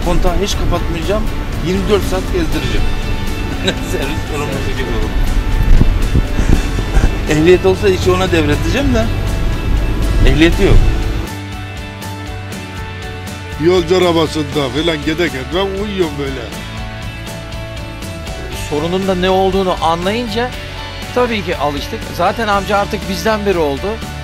kontağı hiç kapatmayacağım. 24 saat gezdireceğim. Servis sorumlusu gibi olur. Ehliyet olsa işi ona devredeceğim de ehliyeti yok. Yolcu arabasında falan giderken ben uyuyorum böyle. Sorunun da ne olduğunu anlayınca tabii ki alıştık. Zaten amca artık bizden biri oldu.